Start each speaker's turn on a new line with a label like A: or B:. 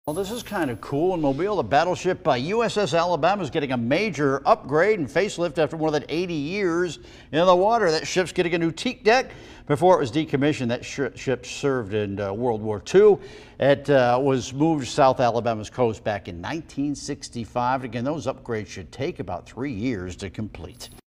A: Well, this is kind of cool in Mobile. The battleship USS Alabama is getting a major upgrade and facelift after more than 80 years in the water. That ship's getting a new teak deck. Before it was decommissioned, that ship served in World War II. It was moved to South Alabama's coast back in 1965. Again, those upgrades should take about 3 years to complete.